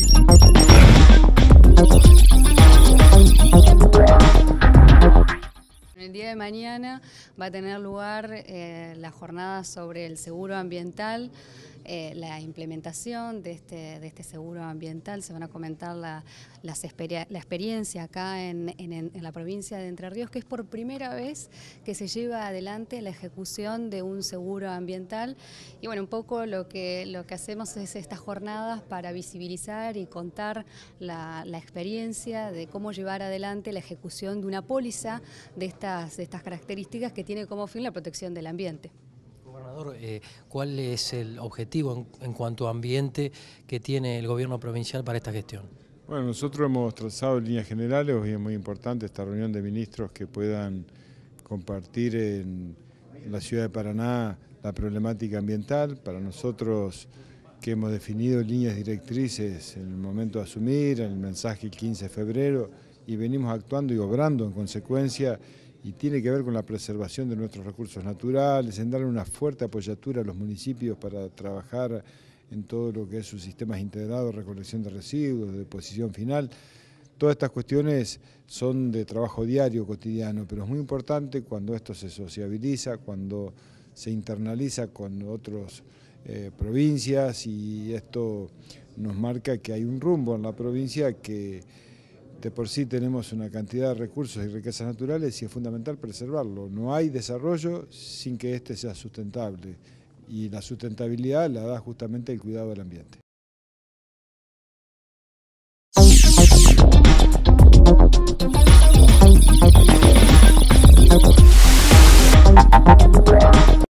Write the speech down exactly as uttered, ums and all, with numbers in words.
El día de mañana va a tener lugar eh, la jornada sobre el seguro ambiental, eh, la implementación de este, de este seguro ambiental. Se van a comentar la, las exper la experiencia acá en, en, en la provincia de Entre Ríos, que es por primera vez que se lleva adelante la ejecución de un seguro ambiental. Y bueno, un poco lo que, lo que hacemos es estas jornadas para visibilizar y contar la, la experiencia de cómo llevar adelante la ejecución de una póliza de estas, de estas características que tiene como fin la protección del ambiente. Gobernador, eh, ¿cuál es el objetivo en, en cuanto a ambiente que tiene el gobierno provincial para esta gestión? Bueno, nosotros hemos trazado en líneas generales, hoy es muy importante esta reunión de ministros que puedan compartir en la ciudad de Paraná la problemática ambiental. Para nosotros que hemos definido líneas directrices en el momento de asumir, en el mensaje el quince de febrero, y venimos actuando y obrando en consecuencia, y tiene que ver con la preservación de nuestros recursos naturales, en darle una fuerte apoyatura a los municipios para trabajar en todo lo que es sus sistemas integrados, recolección de residuos, de deposición final. Todas estas cuestiones son de trabajo diario, cotidiano, pero es muy importante cuando esto se sociabiliza, cuando se internaliza con otras eh, provincias, y esto nos marca que hay un rumbo en la provincia que de por sí tenemos una cantidad de recursos y riquezas naturales y es fundamental preservarlo. No hay desarrollo sin que éste sea sustentable, y la sustentabilidad la da justamente el cuidado del ambiente.